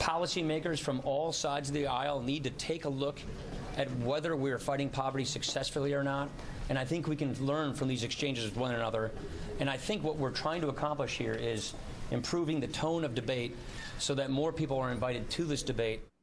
policymakers from all sides of the aisle need to take a look at whether we're fighting poverty successfully or not. And I think we can learn from these exchanges with one another. And I think what we're trying to accomplish here is improving the tone of debate so that more people are invited to this debate.